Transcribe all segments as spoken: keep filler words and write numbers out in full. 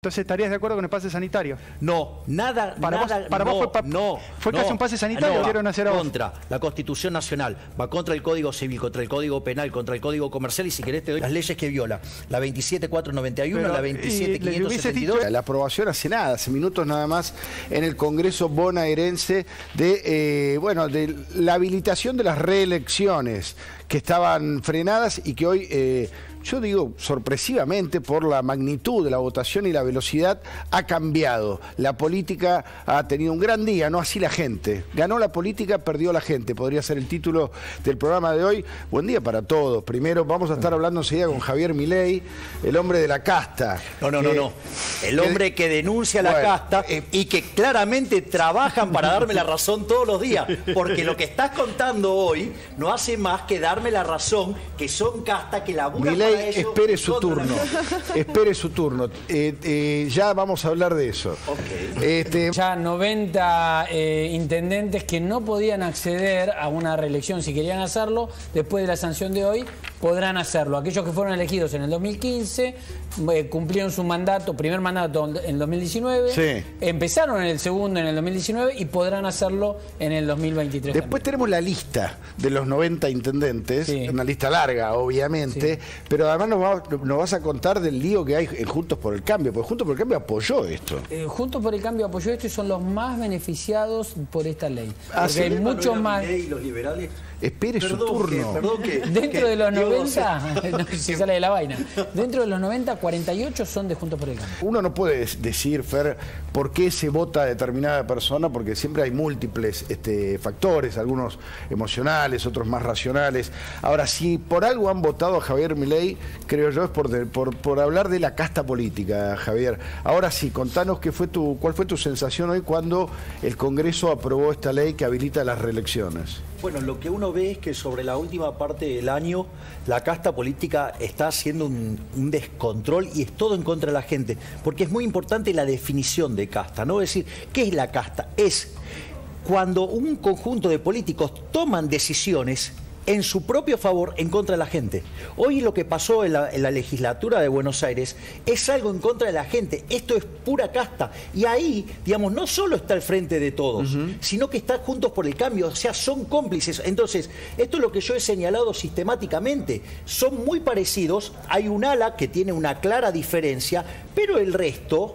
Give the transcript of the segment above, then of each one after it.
Entonces, ¿estarías de acuerdo con el pase sanitario? No, nada, para nada, vos, para no, vos fue, pa, no, fue no, casi un pase sanitario, no, lo quieren hacer a vos. Contra la Constitución Nacional, va contra el Código Civil, contra el Código Penal, contra el Código Comercial y si querés te doy las leyes que viola. La veintisiete mil cuatrocientos noventa y uno, Pero, la veintisiete mil quinientos setenta y dos. La aprobación hace nada, hace minutos nada más, en el Congreso bonaerense de, eh, bueno, de la habilitación de las reelecciones que estaban frenadas y que hoy... Eh, yo digo sorpresivamente por la magnitud de la votación y la velocidad ha cambiado. La política ha tenido un gran día, no así la gente. Ganó la política, perdió la gente. Podría ser el título del programa de hoy. Buen día para todos. Primero vamos a estar hablando enseguida con Javier Milei, el hombre de la casta. No, no, que, no, no. El hombre que denuncia la bueno, casta eh, y que claramente trabajan para darme la razón todos los días. Porque lo que estás contando hoy no hace más que darme la razón que son casta, que laburan Milei, para ellos. Espere su turno, espere su turno. Eh, eh, ya vamos a hablar de eso. Okay. Este... Ya noventa eh, intendentes que no podían acceder a una reelección, si querían hacerlo, después de la sanción de hoy, podrán hacerlo. Aquellos que fueron elegidos en el dos mil quince, eh, cumplieron su mandato, primer mandato en el dos mil diecinueve, sí. Empezaron en el segundo en el dos mil diecinueve y podrán hacerlo en el dos mil veintitrés. Después también tenemos la lista de los noventa intendentes, sí. Una lista larga, obviamente, sí. Pero además nos, va, nos vas a contar del lío que hay en Juntos por el Cambio, porque Juntos por el Cambio apoyó esto. Eh, Juntos por el Cambio apoyó esto y son los más beneficiados por esta ley. Ah, porque ¿sí? hay muchos más... ¿Y los liberales? Espere perdón, su turno. Que, perdón que, Dentro que, de los Dios, noventa, no, se sale de la vaina. Dentro de los noventa, cuarenta y ocho son de Juntos por el Cambio. Uno no puede decir, Fer, por qué se vota a determinada persona, porque siempre hay múltiples este, factores, algunos emocionales, otros más racionales. Ahora, si por algo han votado a Javier Milei, creo yo es por, de, por, por hablar de la casta política, Javier. Ahora sí, contanos qué fue tu, cuál fue tu sensación hoy cuando el Congreso aprobó esta ley que habilita las reelecciones. Bueno, lo que uno ve es que sobre la última parte del año la casta política está haciendo un, un descontrol y es todo en contra de la gente, porque es muy importante la definición de casta, ¿no? Es decir, ¿qué es la casta? Es cuando un conjunto de políticos toman decisiones en su propio favor, en contra de la gente. Hoy lo que pasó en la, en la legislatura de Buenos Aires es algo en contra de la gente. Esto es pura casta. Y ahí, digamos, no solo está al frente de todos, uh-huh. sino que está Juntos por el Cambio. O sea, son cómplices. Entonces, esto es lo que yo he señalado sistemáticamente. Son muy parecidos. Hay un ala que tiene una clara diferencia, pero el resto,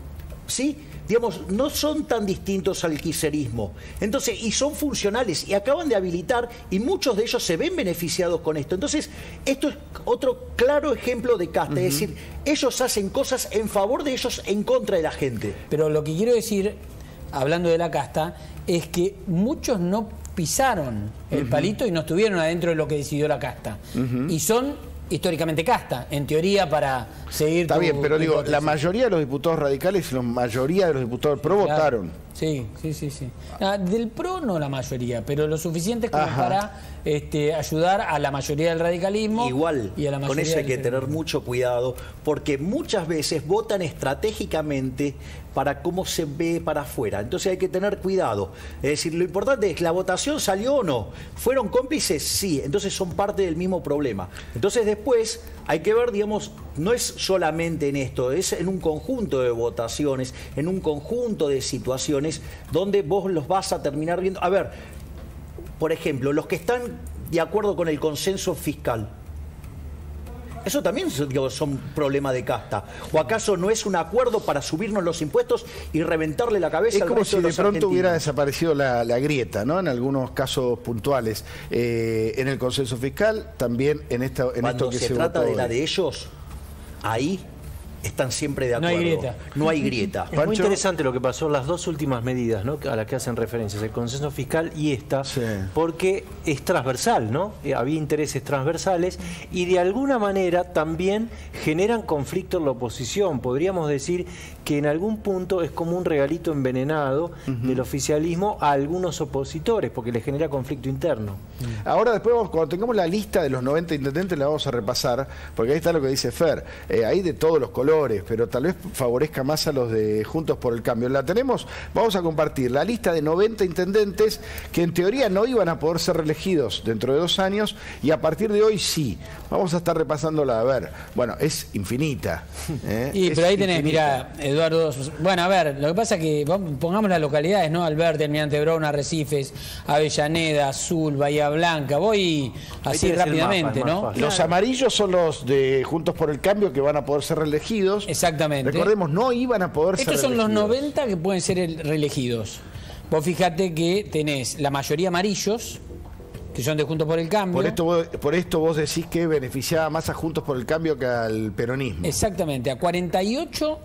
¿sí?, digamos, no son tan distintos al kirchnerismo. Entonces, y son funcionales, y acaban de habilitar, y muchos de ellos se ven beneficiados con esto. Entonces, esto es otro claro ejemplo de casta, uh-huh. es decir, ellos hacen cosas en favor de ellos, en contra de la gente. Pero lo que quiero decir, hablando de la casta, es que muchos no pisaron el uh-huh. palito y no estuvieron adentro de lo que decidió la casta. Uh-huh. Y son históricamente casta, en teoría, para seguir... Está tu, bien, pero digo, hipótesis. La mayoría de los diputados radicales y la mayoría de los diputados pro claro. votaron. Sí, sí, sí, sí. Ah, del pro no la mayoría, pero lo suficiente como Ajá. para este, ayudar a la mayoría del radicalismo. Igual, y a la con eso hay que tener mucho cuidado, porque muchas veces votan estratégicamente para cómo se ve para afuera. Entonces hay que tener cuidado. Es decir, lo importante es, ¿la votación salió o no? ¿Fueron cómplices? Sí. Entonces son parte del mismo problema. Entonces después hay que ver, digamos, no es solamente en esto, es en un conjunto de votaciones, en un conjunto de situaciones donde vos los vas a terminar viendo. A ver, por ejemplo, los que están de acuerdo con el consenso fiscal. Eso también digo, son problemas de casta. ¿O acaso no es un acuerdo para subirnos los impuestos y reventarle la cabeza es al como resto si de de pronto argentinos? Hubiera desaparecido la, la grieta, ¿no? En algunos casos puntuales. Eh, en el consenso fiscal, también en, esta, en Cuando esto que se, se trata votó de la hoy. de ellos, ahí están siempre de acuerdo. No hay grieta. No hay grieta. Es muy interesante lo que pasó en las dos últimas medidas, ¿no?, a las que hacen referencias, el consenso fiscal y esta, sí. porque es transversal, ¿no? Eh, había intereses transversales y de alguna manera también generan conflicto en la oposición. Podríamos decir que en algún punto es como un regalito envenenado uh-huh. del oficialismo a algunos opositores, porque les genera conflicto interno. Uh-huh. Ahora después, cuando tengamos la lista de los noventa intendentes, la vamos a repasar, porque ahí está lo que dice Fer. Eh, hay de todos los colores. colores, pero tal vez favorezca más a los de Juntos por el Cambio. La tenemos, vamos a compartir la lista de noventa intendentes que en teoría no iban a poder ser reelegidos dentro de dos años y a partir de hoy sí. Vamos a estar repasándola, a ver. Bueno, es infinita. ¿eh? Y, es pero ahí tenés, infinita. mirá, Eduardo. Bueno, a ver, lo que pasa es que vamos, pongamos las localidades, ¿no? Alberti, Almirante Brown, Arrecifes, Avellaneda, Azul, Bahía Blanca. Voy así rápidamente, mapa, ¿no? Claro. Los amarillos son los de Juntos por el Cambio que van a poder ser reelegidos. Exactamente. Recordemos, no iban a poder Estos ser reelegidos. Estos son los noventa que pueden ser reelegidos. Vos fíjate que tenés la mayoría amarillos, que son de Juntos por el Cambio. Por esto, vos, por esto vos decís que beneficiaba más a Juntos por el Cambio que al peronismo. Exactamente, a cuarenta y ocho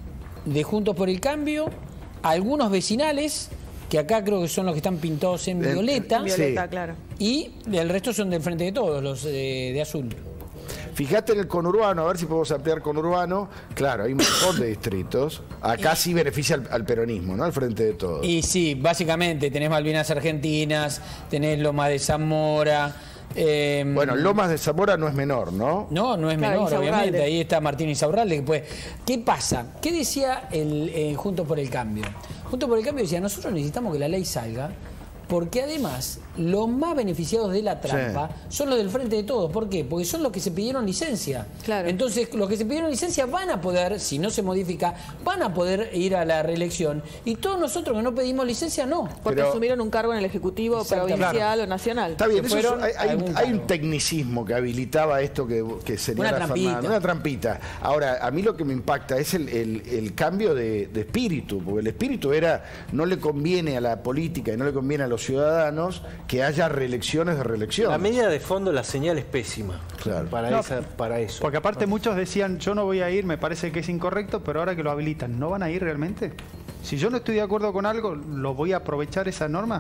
de Juntos por el Cambio, algunos vecinales, que acá creo que son los que están pintados en El, violeta. Violeta, sí. claro. Y el resto son del Frente de Todos, los de, de azul. Fíjate en el conurbano, a ver si podemos ampliar conurbano. Claro, hay un montón de distritos. Acá sí beneficia al, al peronismo, ¿no? Al Frente de Todos. Y sí, básicamente tenés Malvinas Argentinas, tenés Loma de Zamora. Eh, bueno, Lomas de Zamora no es menor, ¿no? No, no es claro, menor, Insaurralde. obviamente. Ahí está Martín Insaurralde. Que puede... ¿Qué pasa? ¿Qué decía el eh, Juntos por el Cambio? Juntos por el Cambio decía, nosotros necesitamos que la ley salga, porque además los más beneficiados de la trampa sí. son los del Frente de Todos. ¿Por qué? Porque son los que se pidieron licencia. Claro. Entonces, los que se pidieron licencia van a poder, si no se modifica, van a poder ir a la reelección. Y todos nosotros que no pedimos licencia, no. Porque Pero, asumieron un cargo en el Ejecutivo provincial claro. o nacional. Está bien, eso es, fueron hay, hay, un, hay un cargo. tecnicismo que habilitaba esto que, que señala Una trampita. Fernando. Una trampita. Ahora, a mí lo que me impacta es el, el, el cambio de, de espíritu, porque el espíritu era, no le conviene a la política y no le conviene a los ciudadanos que haya reelecciones de reelección. La medida de fondo, la señal es pésima. Claro. Para, No, esa, para eso. Porque aparte muchos decían, yo no voy a ir, me parece que es incorrecto, pero ahora que lo habilitan, ¿no van a ir realmente? Si yo no estoy de acuerdo con algo, ¿lo voy a aprovechar esa norma?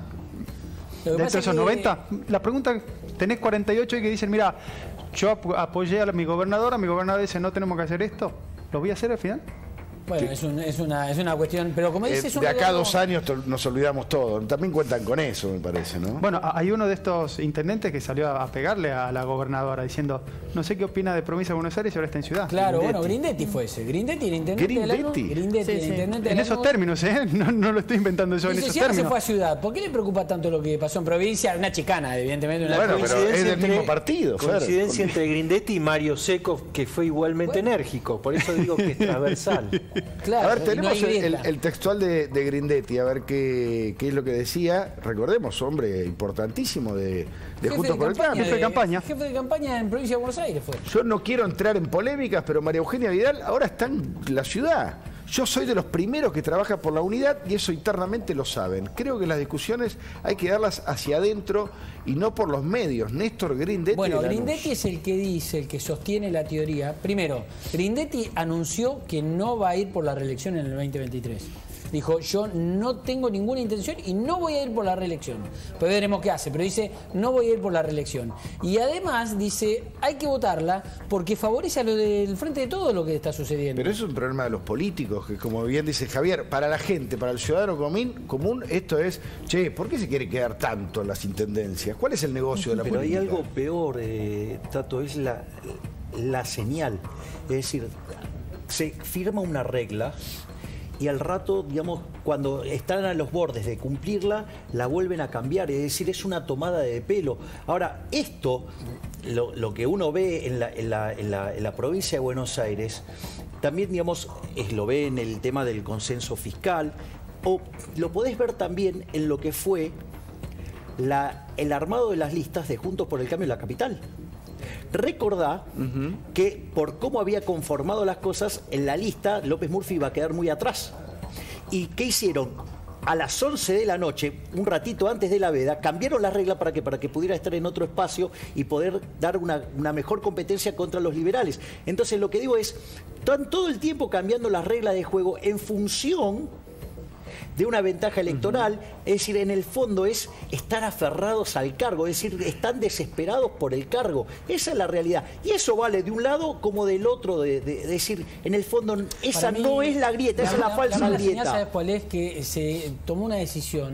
Lo que Dentro pasa de esos que- noventa, la pregunta, tenés cuarenta y ocho y que dicen, mira, yo ap apoyé a mi gobernadora, mi gobernador dice, no tenemos que hacer esto, ¿lo voy a hacer al final? Bueno, es, un, es, una, es una cuestión, pero como Eh, dices... de acá a dos años nos olvidamos todo. También cuentan con eso, me parece, ¿no? Bueno, hay uno de estos intendentes que salió a pegarle a la gobernadora diciendo, no sé qué opina de provincia de Buenos Aires y ahora está en ciudad. Claro, Grindetti. bueno, Grindetti fue ese. Grindetti, el intendente de Lanús. Grindetti. Grindetti, Sí, el sí. intendente de En esos Lanús. términos, ¿eh? No, no lo estoy inventando yo en Dice, esos si ahora se términos. fue a ciudad, ¿por qué le preocupa tanto lo que pasó en provincia? Una chicana, evidentemente. Una Bueno, pero Coincidencia es del entre- mismo partido, Fer. Coincidencia entre Grindetti y Mario Secco, que fue igualmente Bueno. enérgico. Por eso digo que es transversal. Claro, A ver, y no tenemos hay el, grieta. el textual de, de Grindetti, a ver qué, qué es lo que decía. Recordemos, hombre importantísimo de, de Jefe Juntos de por el campaña Cambio. Jefe de campaña. Jefe de campaña en provincia de Buenos Aires fue. Yo no quiero entrar en polémicas, pero María Eugenia Vidal ahora está en la ciudad. Yo soy de los primeros que trabaja por la unidad y eso internamente lo saben. Creo que las discusiones hay que darlas hacia adentro y no por los medios. Néstor Grindetti. Bueno, de Lanús. Grindetti es el que dice, el que sostiene la teoría. Primero, Grindetti anunció que no va a ir por la reelección en el veinte veintitrés. Dijo, yo no tengo ninguna intención y no voy a ir por la reelección. Pues veremos qué hace, pero dice, no voy a ir por la reelección. Y además dice, hay que votarla porque favorece a lo del Frente de Todo lo que está sucediendo. Pero eso es un problema de los políticos, que como bien dice Javier, para la gente, para el ciudadano común, común esto es, che, ¿por qué se quiere quedar tanto en las intendencias? ¿Cuál es el negocio de la Pero hay política? algo peor, eh, Tato, es la, la señal. Es decir, se firma una regla y al rato, digamos, cuando están a los bordes de cumplirla, la vuelven a cambiar. Es decir, es una tomada de pelo. Ahora, esto, lo, lo que uno ve en la, en, la, en, la, en la provincia de Buenos Aires, también, digamos, es, lo ve en el tema del consenso fiscal, o lo podés ver también en lo que fue la, el armado de las listas de Juntos por el Cambio en la capital. Recordá uh-huh. que por cómo había conformado las cosas, en la lista López Murphy iba a quedar muy atrás. ¿Y qué hicieron? A las once de la noche, un ratito antes de la veda, cambiaron la regla para que, para que pudiera estar en otro espacio y poder dar una, una mejor competencia contra los liberales. Entonces lo que digo es, están todo el tiempo cambiando las reglas de juego en función de una ventaja electoral, uh-huh. es decir, en el fondo es estar aferrados al cargo, es decir, están desesperados por el cargo. Esa es la realidad. Y eso vale de un lado como del otro, de, de, de decir, en el fondo, esa Para mí, no es la grieta, esa es la falsa la grieta. Señal, ¿sabes cuál es? Que se tomó una decisión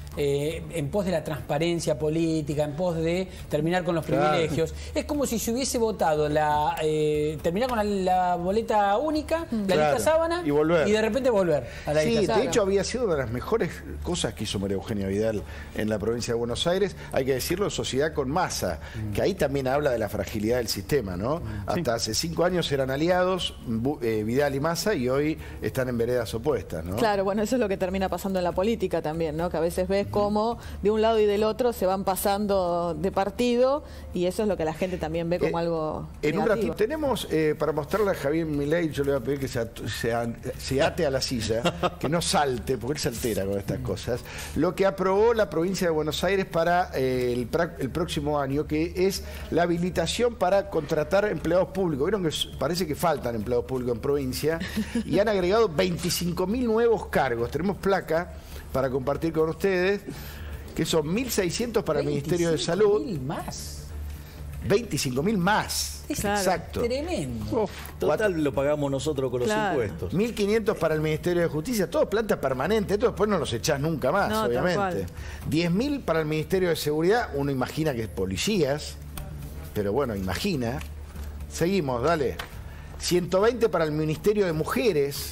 eh, en pos de la transparencia política, en pos de terminar con los Claro. privilegios. Es como si se hubiese votado la eh, terminar con la, la boleta única, la Claro. lista sábana, Y volver. y de repente volver a la Sí, lista de sábana. hecho había sido una de las mejores cosas que hizo María Eugenia Vidal en la provincia de Buenos Aires, hay que decirlo, Sociedad con Massa, que ahí también habla de la fragilidad del sistema, ¿no? Hasta hace cinco años eran aliados, Bu- eh, Vidal y Massa, y hoy están en veredas opuestas, ¿no? Claro, bueno, eso es lo que termina pasando en la política también, ¿no? Que a veces ves cómo de un lado y del otro se van pasando de partido y eso es lo que la gente también ve como Eh, algo En un negativo. ratito tenemos eh, para mostrarle a Javier Milei, yo le voy a pedir que se, at- se, an- se ate a la silla, que no salte, porque él se altera con estas cosas, lo que aprobó la provincia de Buenos Aires para eh, el, pra- el próximo año, que es la habilitación para contratar empleados públicos. Vieron que s- parece que faltan empleados públicos en provincia y han agregado veinticinco mil nuevos cargos. Tenemos placa para compartir con ustedes, que son mil seiscientos para el Ministerio de Salud. veinticinco mil más. veinticinco mil más. Claro. Exacto. Tremendo. Total lo pagamos nosotros con los Claro. impuestos. mil quinientos para el Ministerio de Justicia, todo planta permanente, esto después no los echás nunca más, No, tal obviamente. cual. diez mil para el Ministerio de Seguridad, uno imagina que es policías, pero bueno, imagina. Seguimos, dale. ciento veinte para el Ministerio de Mujeres.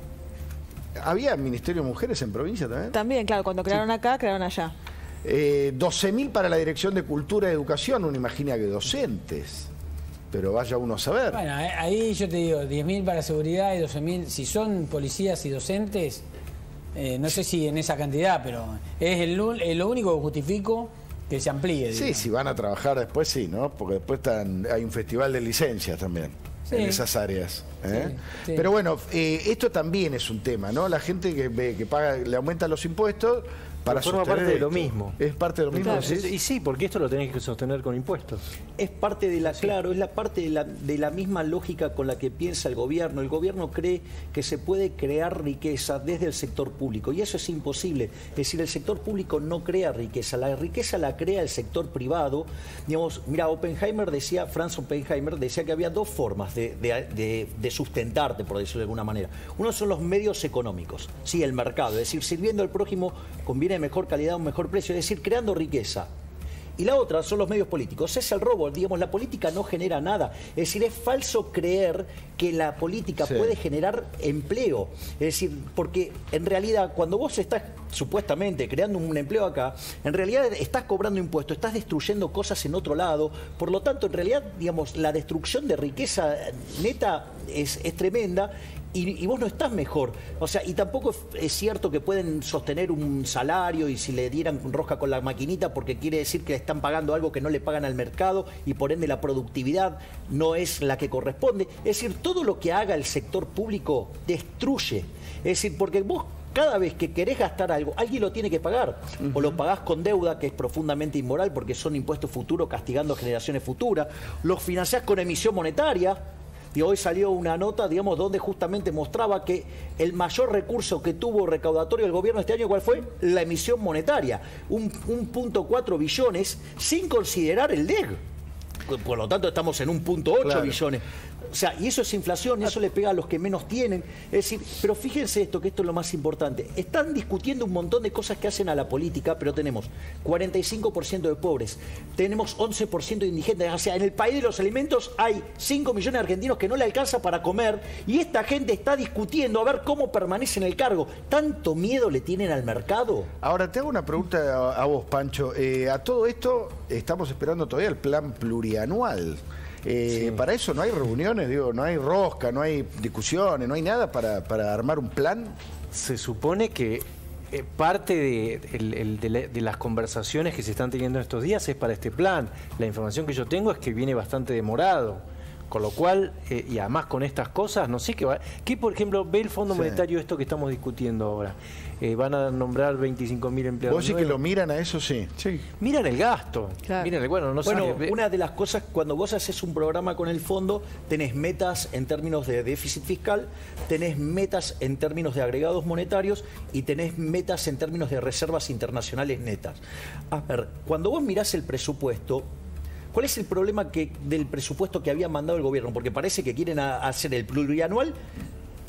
¿Había Ministerio de Mujeres en provincia también? También, claro, cuando crearon acá, crearon allá. Eh, doce mil para la Dirección de Cultura y Educación, uno imagina que docentes. Pero vaya uno a saber. Bueno, eh, ahí yo te digo, diez mil para seguridad y doce mil, si son policías y docentes, eh, no sé si en esa cantidad, pero es el, un- eh, lo único que justifico que se amplíe. Sí, digamos. si van a trabajar después sí, ¿no? Porque después están, hay un festival de licencias también Sí. en esas áreas. ¿eh? Sí, sí. Pero bueno, eh, esto también es un tema, ¿no? La gente que ve que paga, le aumentan los impuestos para Pero forma sostener parte de lo esto. mismo. Es parte de lo mismo. Claro. ¿decís? Y sí, porque esto lo tenés que sostener con impuestos. Es parte de la, claro, es la parte de la, de la misma lógica con la que piensa el gobierno. El gobierno cree que se puede crear riqueza desde el sector público y eso es imposible. Es decir, el sector público no crea riqueza, la riqueza la crea el sector privado. Digamos, mira, Oppenheimer decía, Franz Oppenheimer decía que había dos formas de, de- de- de sustentarte, por decirlo de alguna manera. Uno son los medios económicos, sí, el mercado, es decir, sirviendo al prójimo conviene mejor calidad, un mejor precio, es decir, creando riqueza. Y la otra son los medios políticos. Es el robo, digamos, la política no genera nada. Es decir, es falso creer que la política Sí. puede generar empleo. Es decir, porque en realidad cuando vos estás supuestamente creando un empleo acá, en realidad estás cobrando impuestos, estás destruyendo cosas en otro lado. Por lo tanto, en realidad, digamos, la destrucción de riqueza neta es, es tremenda. Y, y vos no estás mejor. O sea, y tampoco es, es cierto que pueden sostener un salario y si le dieran rosca con la maquinita porque quiere decir que le están pagando algo que no le pagan al mercado y por ende la productividad no es la que corresponde. Es decir, todo lo que haga el sector público destruye. Es decir, porque vos cada vez que querés gastar algo, alguien lo tiene que pagar. O lo pagás con deuda, que es profundamente inmoral porque son impuestos futuros castigando generaciones futuras. Los financiás con emisión monetaria. Y hoy salió una nota, digamos, donde justamente mostraba que el mayor recurso que tuvo recaudatorio el gobierno este año, ¿cuál fue? La emisión monetaria. Un, un punto cuatro billones sin considerar el D E G. Por lo tanto, estamos en un punto ocho Claro. billones. O sea, y eso es inflación, y eso le pega a los que menos tienen. Es decir, pero fíjense esto, que esto es lo más importante. Están discutiendo un montón de cosas que hacen a la política, pero tenemos cuarenta y cinco por ciento de pobres, tenemos once por ciento de indigentes. O sea, en el país de los alimentos hay cinco millones de argentinos que no le alcanza para comer, y esta gente está discutiendo a ver cómo permanece en el cargo. ¿Tanto miedo le tienen al mercado? Ahora, te hago una pregunta a, a vos, Pancho. Eh, a todo esto estamos esperando todavía el plan plurianual. Eh, Para eso no hay reuniones, digo, no hay rosca, no hay discusiones, no hay nada para, para armar un plan. Se supone que eh, parte de, el- el- de la- de las conversaciones que se están teniendo estos días es para este plan. La información que yo tengo es que viene bastante demorado. Con lo cual, eh, y además con estas cosas, no sé qué va. ¿Qué, por ejemplo, ve el Fondo Sí. Monetario esto que estamos discutiendo ahora? Eh, van a nombrar veinticinco mil empleados. Vos decís que nuevos. lo miran a eso, sí. Sí. Miran el gasto. Claro. Miran el, bueno, no Bueno, sé. una de las cosas, cuando vos haces un programa con el fondo, tenés metas en términos de déficit fiscal, tenés metas en términos de agregados monetarios y tenés metas en términos de reservas internacionales netas. A ver, cuando vos mirás el presupuesto, ¿cuál es el problema que, del presupuesto que había mandado el gobierno? Porque parece que quieren a- hacer el plurianual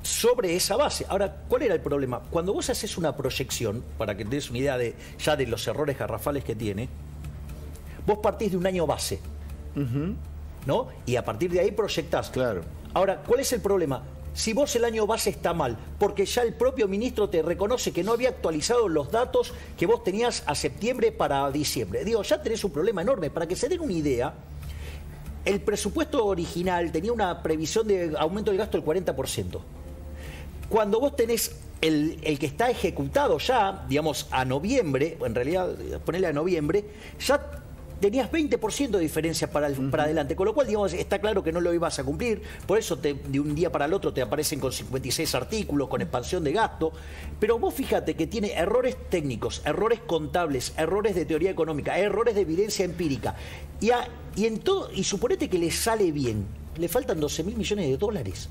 sobre esa base. Ahora, ¿cuál era el problema? Cuando vos haces una proyección, para que te des una idea de ya de los errores garrafales que tiene, vos partís de un año base, uh-huh. ¿no? Y a partir de ahí proyectás. Claro. Ahora, ¿cuál es el problema? Si vos el año base está mal, porque ya el propio ministro te reconoce que no había actualizado los datos que vos tenías a septiembre para diciembre. Digo, ya tenés un problema enorme. Para que se den una idea, el presupuesto original tenía una previsión de aumento del gasto del cuarenta por ciento. Cuando vos tenés el, el que está ejecutado ya, digamos, a noviembre, en realidad, ponele a noviembre, ya tenías veinte por ciento de diferencia para, el, uh-huh. para adelante, con lo cual, digamos, está claro que no lo ibas a cumplir, por eso te, de un día para el otro te aparecen con cincuenta y seis artículos, con expansión de gasto, pero vos fíjate que tiene errores técnicos, errores contables, errores de teoría económica, errores de evidencia empírica, y, a, y, en todo, y suponete que le sale bien, le faltan doce mil millones de dólares.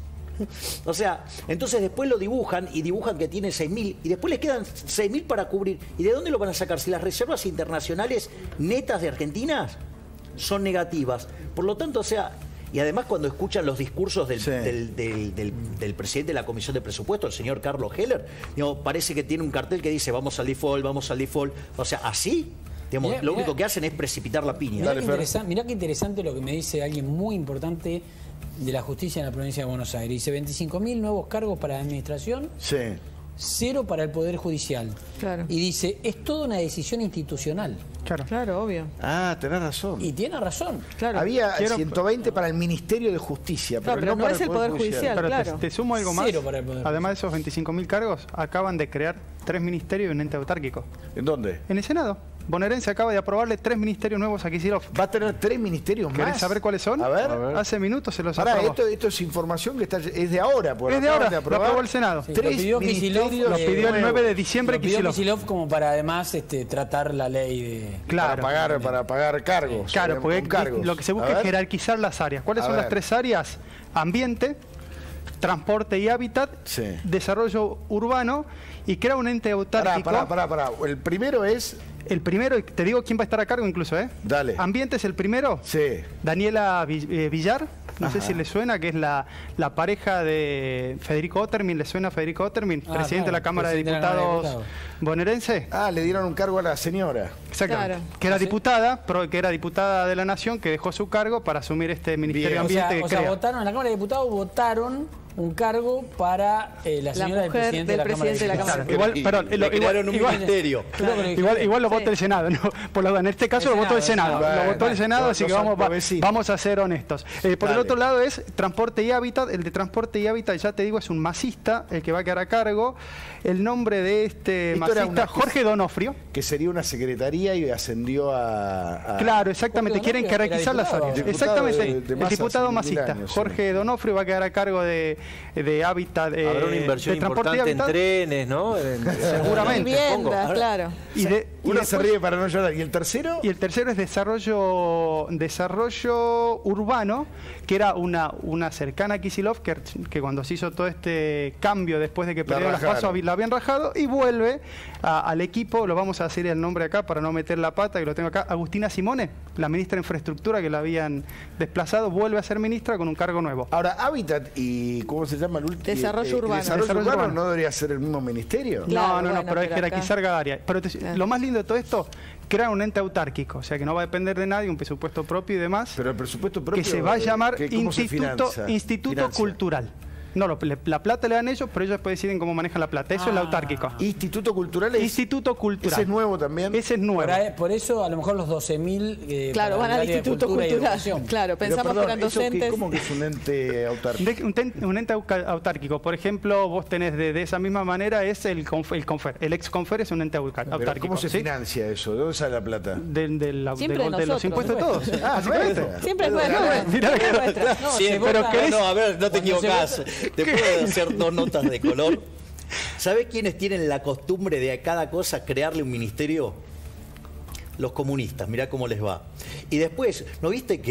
O sea, entonces después lo dibujan y dibujan que tiene seis mil y después les quedan seis mil para cubrir. ¿Y de dónde lo van a sacar? Si las reservas internacionales netas de Argentina son negativas. Por lo tanto, o sea, y además cuando escuchan los discursos del, sí. del, del, del, del presidente de la Comisión de Presupuesto, el señor Carlos Heller, digamos, parece que tiene un cartel que dice vamos al default, vamos al default. O sea, así... Digamos, mirá, lo mirá, único que hacen es precipitar la piña. Mirá, Dale, qué mirá qué interesante lo que me dice alguien muy importante de la justicia en la provincia de Buenos Aires. Dice veinticinco mil nuevos cargos para la administración, sí. cero para el Poder Judicial. Claro. Y dice, es toda una decisión institucional. Claro, claro, obvio. Ah, tenés razón. Y tiene razón. Claro. Había Quiero... ciento veinte para el Ministerio de Justicia, pero, claro, pero no, no para es el Poder Judicial. Judicial pero claro. te, te sumo algo más. Cero para el Poder Además de esos veinticinco mil cargos, acaban de crear tres ministerios y un ente autárquico. ¿En dónde? En el Senado. Bonaerense acaba de aprobarle tres ministerios nuevos a Kicillof. ¿Va a tener tres ministerios más? ¿Querés saber cuáles son? A ver. A ver. Hace minutos se los Pará, aprobó. esto, esto es información que está, es de ahora. Por es de ahora, de lo aprobó el Senado. Sí, Tres lo pidió ministerios Kicillof, lo pidió el nueve de diciembre lo pidió Kicillof. Kicillof como para además este, tratar la ley de... Claro. Para pagar, para pagar cargos. Claro, porque cargos. lo que se busca es jerarquizar las áreas. ¿Cuáles A son ver. las tres áreas? Ambiente, transporte y hábitat, Sí. desarrollo urbano y crea un ente autárquico. Pará, pará, pará, pará. El primero es... El primero, te digo quién va a estar a cargo incluso, ¿eh? Dale. Ambiente es el primero. Sí. Daniela Vi- eh, Villar, no Ajá. sé si le suena, que es la, la pareja de Federico Ottermin. ¿Le suena a Federico Ottermin? Ah, presidente claro, de la Cámara de presidente de la Cámara de Diputados Diputados. bonaerense. Ah, le dieron un cargo a la señora. Exactamente. Claro. Que era ¿Sí? diputada, pro- que era diputada de la Nación, que dejó su cargo para asumir este Ministerio Bien. de O Ambiente sea, que o sea, crea. votaron, en la Cámara de Diputados votaron un cargo para eh, la señora del mujer presidente, del de la Cámara de presidente de la Diputados. Claro, igual, Y- perdón, le lo- igual, crearon un igual- ministerio. Claro. Igual, igual lo Sí. votó el Senado, ¿no? Por lo, en este caso El lo votó el Senado, Senado, Senado. lo votó el Bueno, Senado, los- así que los- vamos, los va- vecinos. vamos a ser honestos. Eh, por Dale. el otro lado es transporte y hábitat. El de transporte y hábitat, ya te digo, es un masista, el que va a quedar a cargo. El nombre de este Esto era masista, una- Jorge Donofrio. Que sería una secretaría y ascendió a... a- Claro, exactamente, Jorge quieren Donofrio jerarquizar era las diputado. áreas. Diputado Exactamente, de- de el Massa diputado hace mil masista, años, sí. Jorge Donofrio, va a quedar a cargo de, de hábitat, eh, Habrá una inversión de transporte y importante en hábitat. trenes, ¿no? En- Seguramente. Viviendas, supongo. claro. Y de- y Uno después- se ríe para no llorar. ¿Y el tercero? Y el tercero es desarrollo desarrollo urbano, que era una, una cercana a Kicillof, que, que cuando se hizo todo este cambio después de que La perdieron las rajaron. pasos la habían rajado, y vuelve a- al equipo, lo vamos a decir el nombre acá para no meter la pata, que lo tengo acá, Agustina Simone, la ministra de Infraestructura que la habían desplazado, vuelve a ser ministra con un cargo nuevo. Ahora, Hábitat y... ¿Cómo se llama el último? Desarrollo urbano. Desarrollo, Desarrollo urbano, urbano. no debería ser el mismo ministerio. Claro, no, no, no, bueno, pero es pero acá- jerarquizar cada área. Pero te- Claro. lo más lindo de todo esto, crear un ente autárquico, o sea que no va a depender de nadie, un presupuesto propio y demás. Pero el presupuesto propio... que se va a llamar ¿qué- cómo se Instituto, financia? Instituto Financia. Cultural. No, lo- le- la plata le dan ellos, pero ellos después deciden cómo manejan la plata. Eso es el Ah. autárquico. Instituto Cultural es... Instituto Cultural. Ese es nuevo también. Ese es nuevo. Por, ahí- por eso a lo mejor los doce mil eh, Claro, para van el al área de Instituto Cultura y Cultural. Educación. Claro, Pero, pensamos perdón, que eran ¿eso qué- docentes. ¿Cómo que es un ente autárquico? De- un, ten- un ente auca- autárquico. Por ejemplo, vos tenés de, de esa misma manera es el, conf- el Confer. El ex Confer es un ente auca- Pero autárquico. ¿cómo se ¿sí? financia eso? ¿De dónde sale la plata? Del- del- del- Siempre de de los nosotros, impuestos de todos. Ah, básicamente. nuestra. Siempre es Perdón, nuestra. Mirá la Siempre es cara. nuestra. No, Sí, se pero vota- querés- no, a ver, no te Cuando se equivocás. vota- Te puedo hacer dos notas de color. ¿Sabés quiénes tienen la costumbre de a cada cosa crearle un ministerio? Los comunistas, mirá cómo les va. Y después, ¿no viste que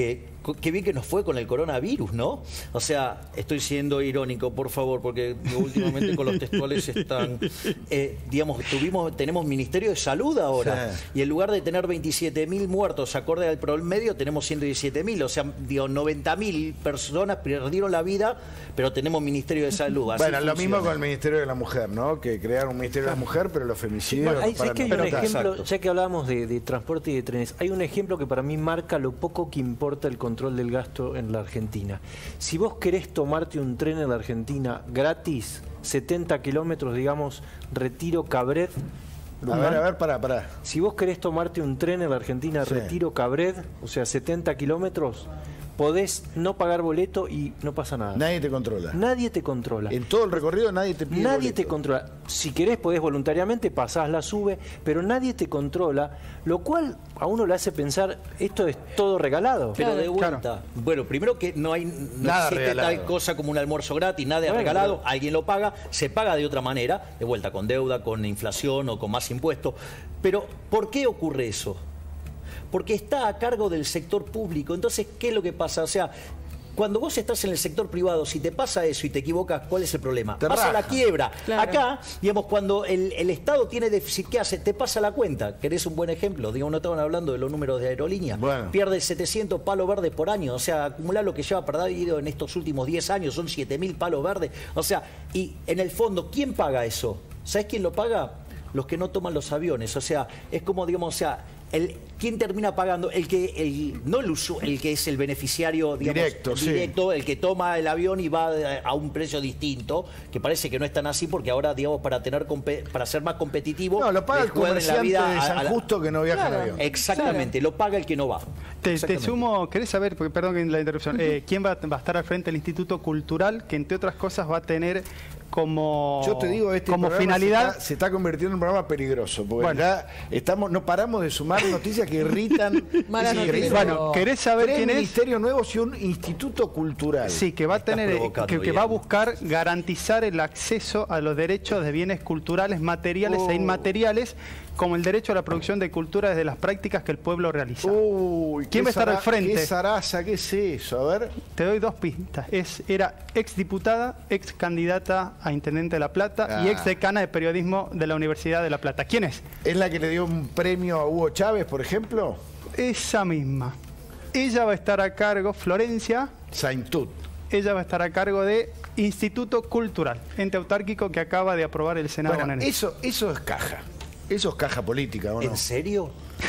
qué bien que nos fue con el coronavirus, ¿no? O sea, estoy siendo irónico, por favor, porque últimamente con los textuales están... Eh, digamos, tuvimos, tenemos Ministerio de Salud ahora, sí. Y en lugar de tener veintisiete mil muertos acorde al promedio, tenemos ciento diecisiete mil, o sea, digo, noventa mil personas perdieron la vida, pero tenemos Ministerio de Salud. Así bueno, funciona. Lo mismo con el Ministerio de la Mujer, ¿no? Que crearon un Ministerio de la Mujer, pero los femicidios... Bueno, hay, no es que hay no un ejemplo, exacto. ya que hablábamos de, de transporte y de trenes, hay un ejemplo que para mí marca lo poco que importa el control del gasto en la Argentina. Si vos querés tomarte un tren en la Argentina gratis, setenta kilómetros, digamos, Retiro Cabred. A ver, a ver, pará, pará. Si vos querés tomarte un tren en la Argentina, sí. Retiro Cabred, o sea, setenta kilómetros, podés no pagar boleto y no pasa nada. Nadie te controla. Nadie te controla. En todo el recorrido nadie te pide Nadie boleto. te controla. Si querés podés voluntariamente, pasás, la sube, pero nadie te controla, lo cual a uno le hace pensar, esto es todo regalado. Pero de vuelta, Claro. bueno, primero que no hay no Nada existe regalado. tal cosa como un almuerzo gratis, nada Bueno, regalado, pero- alguien lo paga, se paga de otra manera, de vuelta con deuda, con inflación o con más impuestos. Pero, ¿por qué ocurre eso? Porque está a cargo del sector público. Entonces, ¿qué es lo que pasa? O sea, cuando vos estás en el sector privado, si te pasa eso y te equivocas, ¿cuál es el problema? Te Vas a la rajan. quiebra. Claro. Acá, digamos, cuando el, el Estado tiene déficit, ¿qué hace? Te pasa la cuenta. ¿Querés un buen ejemplo? Digamos, no estaban hablando de los números de aerolíneas. Bueno. Pierde setecientos palos verdes por año. O sea, acumular lo que lleva perdido en estos últimos diez años son siete mil palos verdes. O sea, y en el fondo, ¿quién paga eso? ¿Sabés quién lo paga? Los que no toman los aviones. O sea, es como, digamos, o sea, el, ¿quién termina pagando? El que, el, no el uso, el que es el beneficiario, digamos, Directo, sí. directo, el que toma el avión y va a un precio distinto, que parece que no es tan así, porque ahora, digamos, para tener compe- para ser más competitivo, No, lo paga le el juegan en la comerciante vida de a- San a la- Justo que no viaja Claro. en avión. Exactamente, lo paga el que no va. Te, te Exactamente. sumo, ¿querés saber, porque perdón que la interrupción, eh, quién va, va a estar al frente del Instituto Cultural, que entre otras cosas va a tener como, Yo te digo, este como programa finalidad... se está, se está convirtiendo en un programa peligroso, porque Bueno. ya estamos, no paramos de sumar noticias que irritan. Malas Es noticias. increíble. Bueno, ¿querés saber Tres quién es? ministerios nuevos y un instituto cultural. Sí, que va a Estás tener, eh, provocando, que, que va a Guillermo. buscar garantizar el acceso a los derechos de bienes culturales, materiales Oh. e inmateriales, como el derecho a la producción de cultura desde las prácticas que el pueblo realiza. Uy, ¿Quién qué va a estar al zara- frente? ¿Qué zaraza? ¿Qué es eso? A ver. Te doy dos pistas. Es, era ex diputada, ex candidata a intendente de La Plata y Ah. ex decana de periodismo de la Universidad de La Plata. ¿Quién es? ¿Es la que le dio un premio a Hugo Chávez, por ejemplo? Esa misma. Ella va a estar a cargo, Florencia, Saintut. ella va a estar a cargo de Instituto Cultural, ente autárquico que acaba de aprobar el Senado Bueno, bonaerense. eso, eso es caja. Eso es caja política, ¿o no? ¿En serio?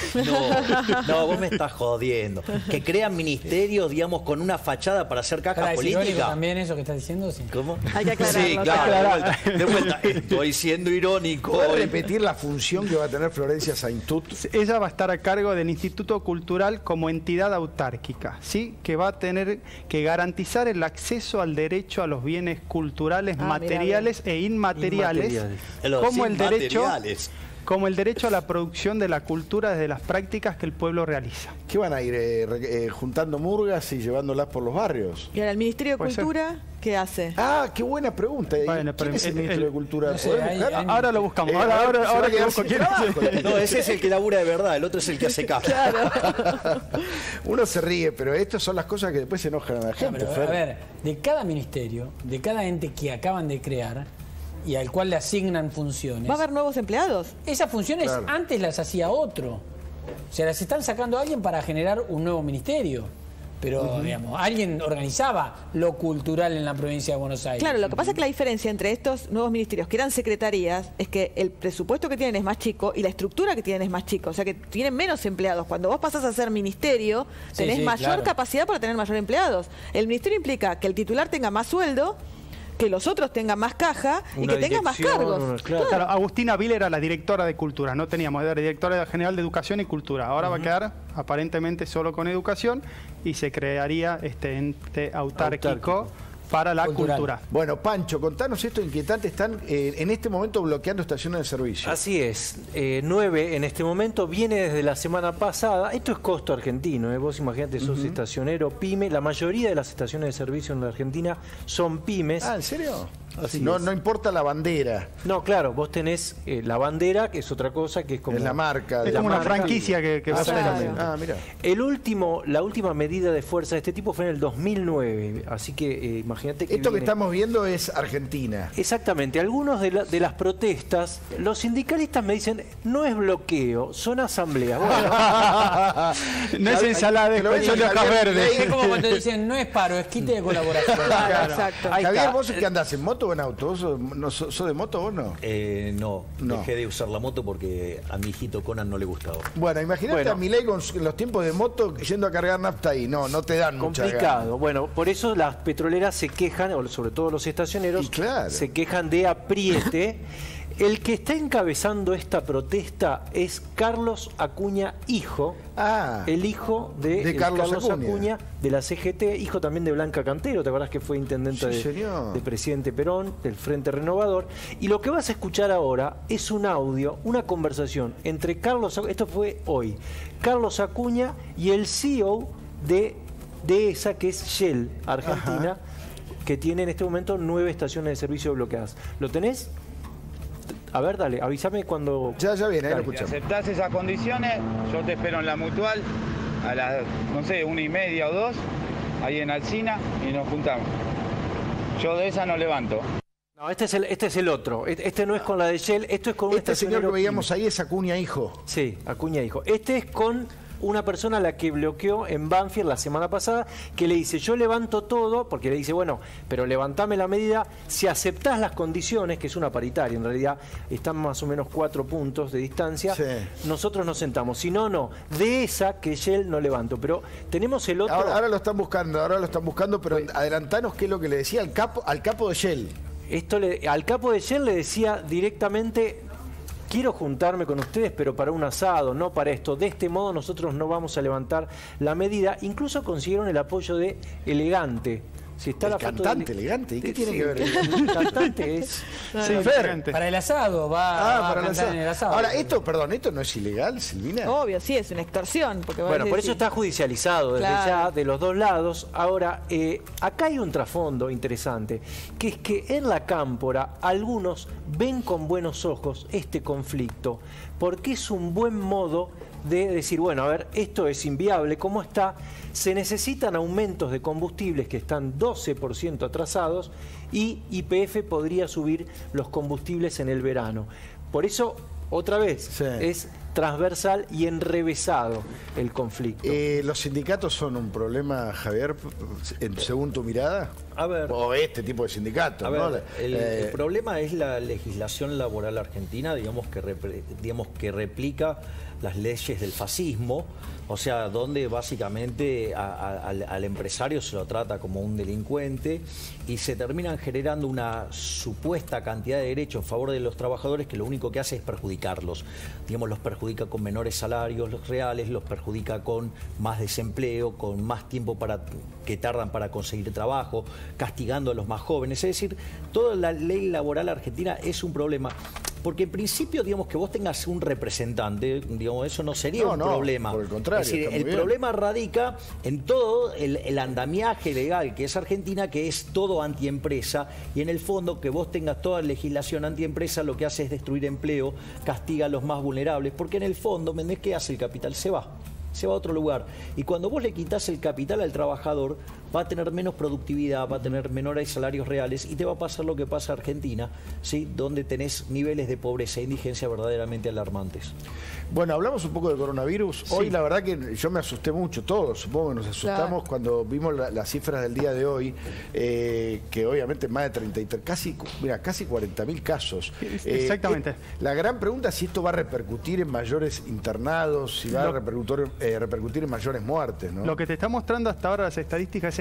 No, no, vos me estás jodiendo. Que crean ministerios, digamos, con una fachada para hacer caja Ahora, ¿es irónico política. también eso que estás diciendo? Sí. ¿Cómo? Hay que aclararlo, Sí, hay que claro, de aclararlo. vuelta, de vuelta. Estoy siendo irónico. ¿Puedes hoy. repetir la función que va a tener Florencia Saintut? Ella va a estar a cargo del Instituto Cultural como entidad autárquica, ¿sí? Que va a tener que garantizar el acceso al derecho a los bienes culturales, Ah, materiales e inmateriales, Inmateriales. Los como el derecho inmateriales. como el derecho a la producción de la cultura desde las prácticas que el pueblo realiza. ¿Qué van a ir eh, re- eh, juntando murgas y llevándolas por los barrios? Y ahora el Ministerio de Puede ser. Cultura, ¿qué hace? Ah, qué buena pregunta. ¿Y Bueno, pero ¿Quién es el, el- Ministerio el- de Cultura? no sé, ¿Podés hay- buscar? hay- Ahora lo buscamos. Eh, ahora a ver, ahora, se va ahora a que quedar busco sin quién es. trabajo. No, ese es el que labura de verdad, el otro es el que hace caja. Uno se ríe, pero estas son las cosas que después se enojan a la No, gente. pero, Fer. a ver, de cada ministerio, de cada ente que acaban de crear y al cual le asignan funciones, ¿Va a haber nuevos empleados? esas funciones Claro. antes las hacía otro. O sea, las están sacando a alguien para generar un nuevo ministerio. Pero, digamos, alguien organizaba lo cultural en la provincia de Buenos Aires. Claro, lo que pasa es que la diferencia entre estos nuevos ministerios, que eran secretarías, es que el presupuesto que tienen es más chico y la estructura que tienen es más chico. O sea, que tienen menos empleados. Cuando vos pasás a ser ministerio, Sí, tenés sí, mayor claro. capacidad para tener mayor empleados. El ministerio implica que el titular tenga más sueldo, que los otros tengan más caja y Una que tengan más dirección, cargos. una- claro. Claro, Agustina Vil era la directora de Cultura, no teníamos, era directora general de Educación y Cultura. Ahora va a quedar aparentemente solo con Educación y se crearía este ente autárquico, Autárquico. para la Cultural. cultura. Bueno, Pancho, contanos esto inquietante. Están eh, en este momento bloqueando estaciones de servicio. Así es, eh, nueve en este momento, viene desde la semana pasada. Esto es costo argentino, ¿eh? Vos imagínate, sos uh-huh. estacionero, pyme. La mayoría de las estaciones de servicio en la Argentina son pymes. Ah, ¿en serio? Así no, es. no importa la bandera. No, claro, vos tenés eh, la bandera, que es otra cosa, que es como... Es la marca. Es la como una marca. franquicia que, que Ah, vos claro. tenés. ah, mira. El último, la última medida de fuerza de este tipo fue en el dos mil nueve, así que eh, imagínate que Esto que viene- estamos viendo es Argentina. Exactamente, algunos de, la- de las protestas, los sindicalistas me dicen, no es bloqueo, son asambleas. Bueno, No es ensalada de Te lo ves con a hojas Javier verdes. Es como cuando dicen, no es paro, es quite de colaboración. Claro, exacto. Ahí Javier, está. ¿vos qué andás? ¿En moto o en auto? ¿Vos sos, no, sos- sos de moto o no? Eh, no, No. dejé de usar la moto porque a mi hijito Conan no le gustaba. Bueno, imagínate Bueno. a Milei con su- los tiempos de moto yendo a cargar nafta ahí. No, no te dan mucha complicado. Bueno, por eso las petroleras se quejan, o sobre todo los estacioneros, Y claro. se quejan de apriete. El que está encabezando esta protesta es Carlos Acuña, hijo, Ah, el hijo de, de el Carlos Acuña. Acuña, de la C G T, hijo también de Blanca Cantero, ¿te acordás que fue intendente Sí, de, señor. del presidente Perón, del Frente Renovador? Y lo que vas a escuchar ahora es un audio, una conversación entre Carlos, Acu- esto fue hoy, Carlos Acuña y el C E O de, de esa que es Shell, Argentina, que tiene en este momento nueve estaciones de servicio bloqueadas. ¿Lo tenés? A ver, dale, avísame cuando... ya, ya viene, ahí lo Dale. Si escuchamos. aceptás esas condiciones, yo te espero en la Mutual a las, no sé, una y media o dos, ahí en Alsina, y nos juntamos. Yo de esa no levanto. No, este es el, este es el otro. Este este no es con la de Shell, esto es con un Este señor que estacionero veíamos pyme. ahí es Acuña, hijo. Sí, Acuña dijo. Este es con una persona a la que bloqueó en Banfield la semana pasada, que le dice, yo levanto todo, porque le dice, bueno, pero levantame la medida, si aceptás las condiciones, que es una paritaria, en realidad están más o menos cuatro puntos de distancia, Sí. nosotros nos sentamos. Si no, no. De esa que Shell no levanto. Pero tenemos el otro... Ahora, ahora lo están buscando, ahora lo están buscando, pero adelantanos qué es lo que le decía al capo, al capo de Shell. Esto le- al capo de Shell le decía directamente, quiero juntarme con ustedes, pero para un asado, no para esto. De este modo nosotros no vamos a levantar la medida. Incluso consiguieron el apoyo de Elegante. Si está El la foto cantante de- Elegante, ¿y qué Sí, tiene que ver? El cantante es... Sí, elegante. Para el asado, va, Ah, va para a la cantar en el asado. Ahora, esto, perdón, ¿esto no es ilegal, Silvina? Obvio, sí, es una extorsión. Porque vos Bueno, por decís, eso está judicializado desde Claro. ya de los dos lados. Ahora, eh, acá hay un trasfondo interesante, que es que en la cámpora algunos ven con buenos ojos este conflicto, porque es un buen modo de decir, bueno, a ver, esto es inviable, ¿cómo está? Se necesitan aumentos de combustibles que están doce por ciento atrasados y Y P F podría subir los combustibles en el verano. Por eso, otra vez, Sí. es transversal y enrevesado el conflicto. Eh, ¿Los sindicatos son un problema, Javier, en- según tu mirada? A ver. O este tipo de sindicatos, A ¿no? ver, el, Eh, el problema es la legislación laboral argentina, digamos que, repre- digamos que replica las leyes del fascismo, o sea, donde básicamente a- a- al, al empresario se lo trata como un delincuente y se terminan generando una supuesta cantidad de derechos en favor de los trabajadores que lo único que hace es perjudicarlos. Digamos, los perjudica con menores salarios los reales, los perjudica con más desempleo, con más tiempo para que tardan para conseguir trabajo, castigando a los más jóvenes. Es decir, toda la ley laboral argentina es un problema. Porque en principio, digamos, que vos tengas un representante, digamos, eso no sería No, un no, problema. por el contrario, Es decir, está muy el bien. problema radica en todo el, el andamiaje legal que es Argentina, que es todo antiempresa, y en el fondo que vos tengas toda legislación antiempresa lo que hace es destruir empleo, castiga a los más vulnerables, porque en el fondo, ¿me entendés qué hace el capital? Se va. Se va a otro lugar. Y cuando vos le quitas el capital al trabajador, va a tener menos productividad, va a tener menores salarios reales y te va a pasar lo que pasa en Argentina, ¿sí? Donde tenés niveles de pobreza e indigencia verdaderamente alarmantes. Bueno, hablamos un poco del coronavirus. Hoy la verdad que yo me asusté mucho, todos supongo que nos asustamos Claro. cuando vimos la- las cifras del día de hoy, eh, que obviamente más de treinta y tres, casi, mira, casi cuarenta mil casos. Exactamente. Eh, la gran pregunta es si esto va a repercutir en mayores internados, si va a Lo- repercutir, eh, repercutir en mayores muertes, ¿no? Lo que te está mostrando hasta ahora las estadísticas es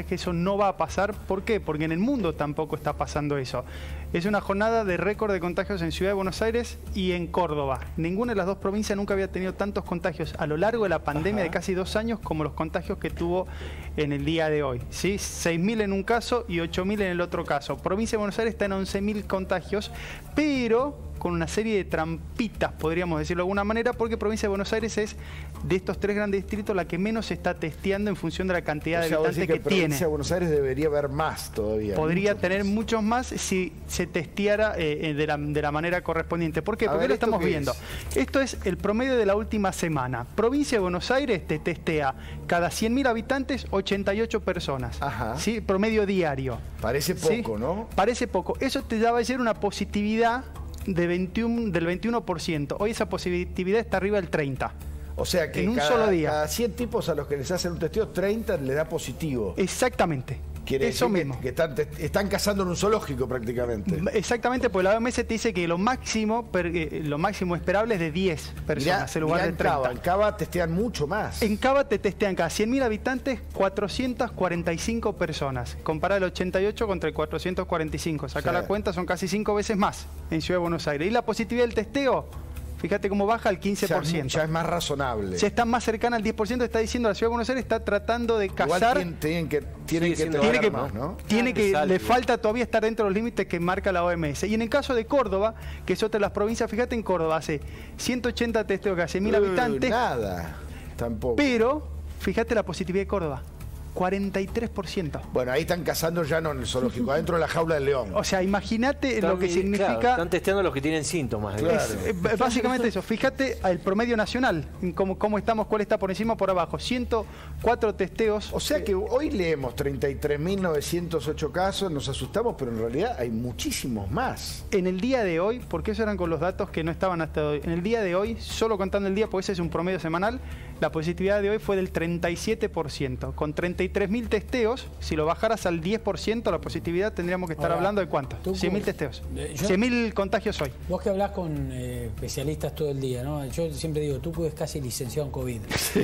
es que eso no va a pasar. ¿Por qué? Porque en el mundo tampoco está pasando eso. Es una jornada de récord de contagios en Ciudad de Buenos Aires y en Córdoba. Ninguna de las dos provincias nunca había tenido tantos contagios a lo largo de la pandemia Ajá. de casi dos años como los contagios que tuvo en el día de hoy. ¿Sí? seis mil en un caso y ocho mil en el otro caso. Provincia de Buenos Aires está en once mil contagios, pero con una serie de trampitas, podríamos decirlo de alguna manera, porque Provincia de Buenos Aires es, de estos tres grandes distritos, la que menos se está testeando en función de la cantidad o sea, de habitantes que, que tiene. Provincia de Buenos Aires debería haber más todavía. Podría tener más. muchos más si se testeara eh, de, la, de la manera correspondiente. ¿Por qué? A Porque ver, lo estamos ¿esto viendo. Es? Esto es el promedio de la última semana. Provincia de Buenos Aires te testea cada cien mil habitantes ochenta y ocho personas. Ajá. ¿Sí? Promedio diario. Parece poco, ¿sí? ¿no? Parece poco. Eso te da a ser una positividad de veintiuno, del veintiuno por ciento. Hoy esa positividad está arriba del treinta por ciento. O sea que en un cada, solo día. cada cien tipos a los que les hacen un testeo, treinta le da positivo. Exactamente. Quiere Eso decir mismo. Que, que están, están cazando en un zoológico prácticamente. Exactamente, porque la O M S te dice que lo máximo, per, eh, lo máximo esperable es de diez personas Mirá, en lugar mirá de en Cava, treinta. en Cava testean mucho más. En Cava te testean cada cien mil habitantes cuatrocientas cuarenta y cinco personas. Compara el ochenta y ocho contra el cuatrocientos cuarenta y cinco. Saca Sí. la cuenta, son casi cinco veces más en Ciudad de Buenos Aires. Y la positividad del testeo, fíjate cómo baja al quince por ciento. Ya, ya es más razonable. Ya está más cercana al diez por ciento, está diciendo la Ciudad de Buenos Aires está tratando de Igual cazar. tienen, tienen que, tienen que, siendo Tiene que, más, ¿no? tiene que Sale, le ¿no? falta todavía estar dentro de los límites que marca la O M S. Y en el caso de Córdoba, que es otra de las provincias, fíjate, en Córdoba hace ciento ochenta testeos cada cien mil Uh, habitantes, Nada, tampoco. pero fíjate la positividad de Córdoba, cuarenta y tres por ciento. Bueno, ahí están cazando ya no en el zoológico, adentro de la jaula del león. O sea, imagínate Están- lo que claro, significa. están testeando a los que tienen síntomas. Claro. digamos. Es, eh, básicamente eso. Fíjate el promedio nacional, en cómo, cómo estamos, cuál está por encima o por abajo. ciento cuatro testeos. O sea que hoy leemos treinta y tres mil novecientos ocho casos, nos asustamos, pero en realidad hay muchísimos más. En el día de hoy, porque esos eran con los datos que no estaban hasta hoy, en el día de hoy, solo contando el día, porque ese es un promedio semanal, la positividad de hoy fue del treinta y siete por ciento. Con treinta y tres mil testeos, si lo bajaras al diez por ciento, la positividad tendríamos que estar Ahora, hablando de cuánto. tú, cien mil testeos. eh, yo- cien mil contagios hoy. Vos que hablás con eh, especialistas todo el día, ¿no? Yo siempre digo, tú puedes casi licenciado en COVID.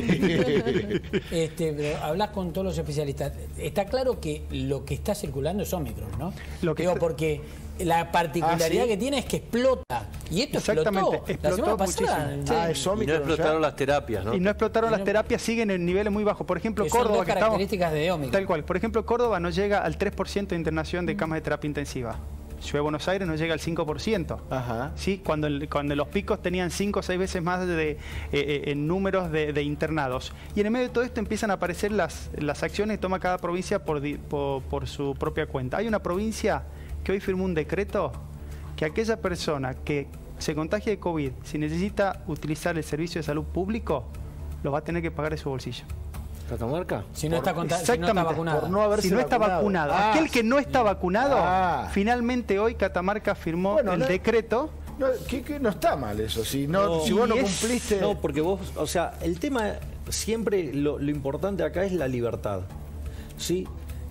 este, pero hablás con todos los especialistas. Está claro que lo que está circulando es Omicron, ¿no? Lo que digo, está- porque la particularidad Ah, ¿sí? que tiene es que explota. Y esto Exactamente, explotó. explotó la semana pasada. muchísimo. Sí. Ah, es Y no Omicron explotaron ya. las terapias, ¿no? Y no explotaron Y las no- terapias, siguen en niveles muy bajos. Por ejemplo, Que son Córdoba, dos que estamos- características de Omicron. Tal cual. Por ejemplo, Córdoba no llega al tres por ciento de internación de camas de terapia intensiva. Ciudad de Buenos Aires no llega al cinco por ciento. Ajá. ¿Sí? Cuando, el- cuando los picos tenían cinco o seis veces más de, eh, eh, en números de, de internados. Y en el medio de todo esto empiezan a aparecer las, las acciones que toma cada provincia por, di- por, por su propia cuenta. Hay una provincia que hoy firmó un decreto que aquella persona que se contagie de COVID, si necesita utilizar el servicio de salud público, lo va a tener que pagar de su bolsillo. ¿Catamarca? Si no está, conta- si no está Exactamente, vacunado. por no haberse si no está vacunado. vacunado. Ah, Aquel que no está vacunado, Ah. finalmente hoy Catamarca firmó Bueno, el no- decreto. No, que, que no está mal eso. Si, no, No, si vos no y es- cumpliste. No, porque vos, o sea, el tema siempre, lo, lo importante acá es la libertad, ¿sí?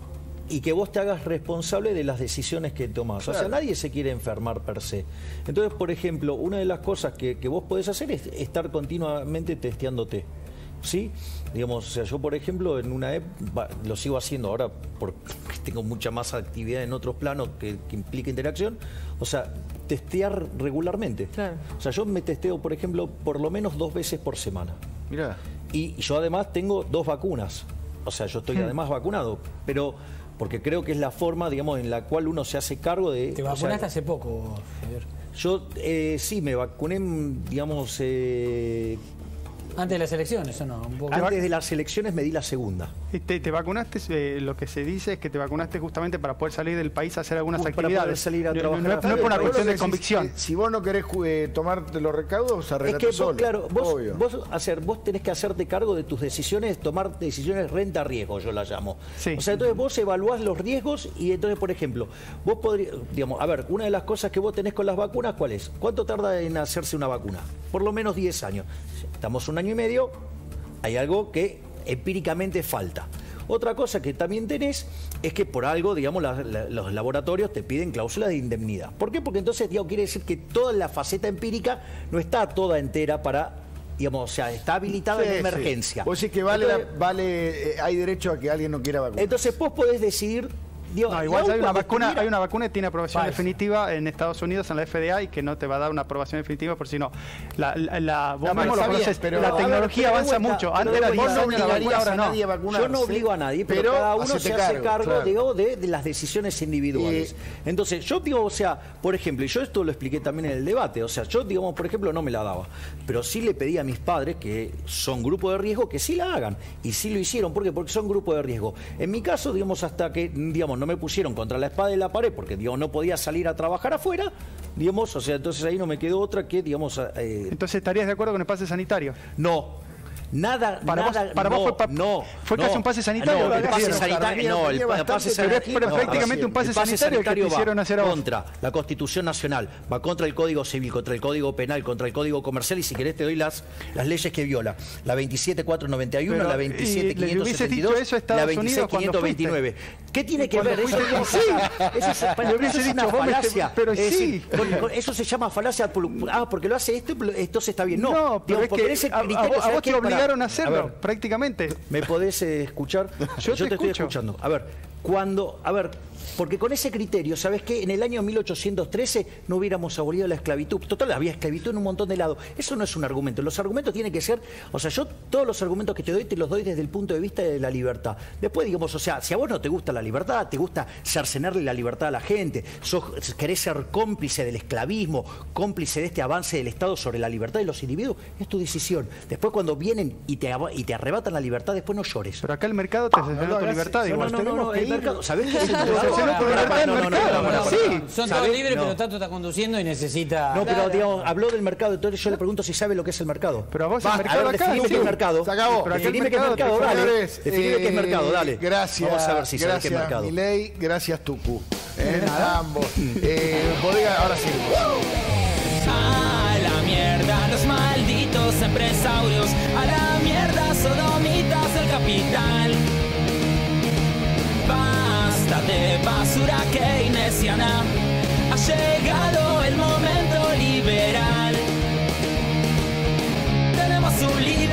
Y que vos te hagas responsable de las decisiones que tomás. O sea, Claro. nadie se quiere enfermar per se. Entonces, por ejemplo, una de las cosas que, que vos podés hacer es estar continuamente testeándote. ¿Sí? Digamos, o sea, yo por ejemplo en una época, lo sigo haciendo ahora porque tengo mucha más actividad en otros planos que, que implica interacción, o sea, testear regularmente. Claro. O sea, yo me testeo, por ejemplo, por lo menos dos veces por semana. Mirá. Y yo además tengo dos vacunas. O sea, yo estoy además vacunado, pero porque creo que es la forma, digamos, en la cual uno se hace cargo de... Te o sea, vacunaste hace poco, Javier. Yo eh, sí, me vacuné, digamos, eh, Antes de las elecciones, ¿o no? Un poco. antes de las elecciones me di la segunda. Te, te vacunaste, eh, lo que se dice es que te vacunaste justamente para poder salir del país a hacer algunas Para actividades. poder salir a No- trabajar no, es- no es afuera. por una Pero vos cuestión lo de que convicción. decís, Si, si vos no querés eh, tomarte los recaudos, Es arreglate que vos, solo. claro, vos, Obvio. vos, hacer, vos tenés que hacerte cargo de tus decisiones, tomar decisiones renta-riesgo, yo las llamo. Sí. O sea, entonces vos evaluás los riesgos y entonces, por ejemplo, vos podrías, digamos, a ver, una de las cosas que vos tenés con las vacunas, ¿cuál es? ¿Cuánto tarda en hacerse una vacuna? Por lo menos diez años. Estamos un año y medio, hay algo que empíricamente falta. Otra cosa que también tenés es que por algo, digamos, la- la- los laboratorios te piden cláusulas de indemnidad. ¿Por qué? Porque entonces, digamos, quiere decir que toda la faceta empírica no está toda entera para digamos, o sea, está habilitado Sí, en sí. emergencia. O sea que vale, la- Entonces, vale eh, hay derecho a que alguien no quiera vacunar. entonces vos podés decidir... Digo, No, igual aún hay una cuando vacuna, estuviera- hay una vacuna que tiene aprobación Pfizer. definitiva en Estados Unidos, en la F D A, y que no te va a dar una aprobación definitiva por si no. La, la, la- vos No, mismo está lo bien, conocés, pero- la a ver, tecnología pero de avanza vuelta, mucho. pero Antes de era vuelta, diez no años la vacuna, obligarías ahora a no. nadie a vacunarse. Yo no obligo a nadie, pero, Pero cada uno hacete se hace cargo, cargo, claro. digo, de, de las decisiones individuales. Eh, Entonces, yo digo, o sea, por ejemplo, y yo esto lo expliqué también en el debate, o sea, yo, digamos, por ejemplo, no me la daba, pero sí le pedí a mis padres, que son grupo de riesgo, que sí la hagan. Y sí lo hicieron. ¿Por qué? Porque son grupo de riesgo. En mi caso, digamos, hasta que, digamos, no me pusieron contra la espada de la pared, porque, digamos, no podía salir a trabajar afuera, digamos, o sea, entonces ahí no me quedó otra que, digamos, eh, Entonces, ¿estarías de acuerdo con el pase sanitario? no. Nada, Para vos- nada, para vos no, fue pa- no, fue no. casi un pase sanitario No, lo el que pase hicieron. sanitario, no, el Tenía pa- bastante, pase pero es sanitario, no, prácticamente un pase el pase sanitario que te va hicieron hacer a vos. contra la Constitución Nacional, va contra el Código Civil, contra el Código Penal, contra el Código Comercial, y si querés te doy las, las leyes que viola. La veintisiete mil cuatrocientos noventa y uno, Pero, la y veintisiete mil le quinientos hubieses setenta y dicho dos, eso a la Estados veintiséis Unidos mil cuando quinientos veintinueve. ¿Qué tiene Y que cuando ver? Eso, fuiste- digamos, Sí. eso es, para Le mí hubiese eso es una dicho, vos me- falacia. pero Es sí. decir, con- con- eso se llama falacia. por- Ah, porque lo hace este, entonces está bien. No, No, pero digamos, es porque que ese a, a criterio, vos, a ¿sabés vos te qué? Pará. obligaron a A hacerlo, ver, prácticamente. ¿me podés eh, escuchar? Yo te te estoy escucho. escuchando. A ver, cuando, a ver, porque con ese criterio, ¿sabes qué? En el año mil ochocientos trece no hubiéramos abolido la esclavitud. Total, había esclavitud en un montón de lados. Eso no es un argumento. Los argumentos tienen que ser, o sea, yo todos los argumentos que te doy te los doy desde el punto de vista de la libertad. Después, digamos, o sea, si a vos no te gusta la libertad, te gusta cercenarle la libertad a la gente, sos, querés ser cómplice del esclavismo, cómplice de este avance del Estado sobre la libertad de los individuos, es tu decisión. Después, cuando vienen y te, aba- y te arrebatan la libertad, después no llores. Pero acá el mercado te cercenó tu gracias. libertad No, igual. No, no, no, tenemos no, que el ir. mercado, ¿sabés qué es el Se mercado? cercenó tu libertad del No, no, no, mercado. no, no, no, Sí. no. Son todos ¿Sabés? libres, No. pero Tato está conduciendo y necesita... No, pero digamos, habló del mercado, entonces yo le pregunto si sabe lo que es el mercado. Pero a vos el Va, mercado a ver, acá, definime sí. qué es mercado. Se acabó. Pero acá el Definime qué es mercado, mercado, dale. Señores, Definime qué es eh, mercado, dale. Gracias. Vamos a ver si sabe gracias, qué es mercado. Milei, gracias, Tucu. Eh, a ambos. Eh, bodega, ahora sí. A la mierda los malditos empresarios, a la mierda sodomitas del capital. Basta de basura keynesiana, ha llegado el momento liberal. Tenemos un líder